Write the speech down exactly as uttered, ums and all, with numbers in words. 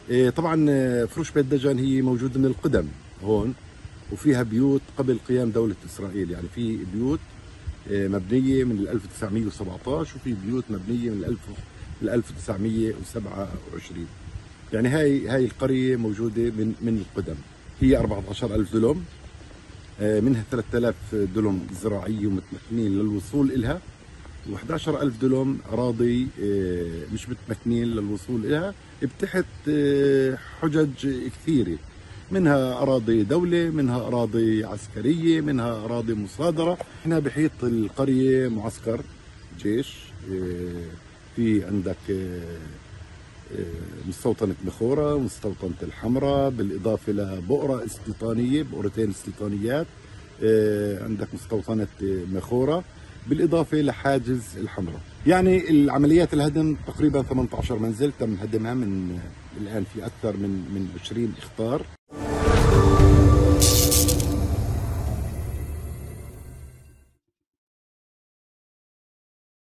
طبعا فروش بيت دجن هي موجودة من القدم هون، وفيها بيوت قبل قيام دولة إسرائيل. يعني في بيوت مبنية من ألف وتسعمية وسبعطعش وفي بيوت مبنية من ألف وتسعمية وسبعة وعشرين. يعني هاي هاي القرية موجودة من من القدم. هي أربعة عشر ألف دلم، منها ثلاثة آلاف دلم زراعية ومتمكنين للوصول إلها، وأحد عشر ألف دلم أراضي مش متمكنين للوصول إلها بتحت حجج كثيرة، منها أراضي دولة، منها أراضي عسكرية، منها أراضي مصادرة. هنا بحيط القرية معسكر جيش، في عندك مستوطنة مخورة ومستوطنة الحمراء، بالإضافة لبؤرة استيطانية، بؤرتين استيطانيات. عندك مستوطنة مخورة بالإضافة لحاجز الحمراء. يعني العمليات الهدم تقريبا ثمانية عشر منزل تم هدمها من الآن في أكثر من من عشرين إخطار.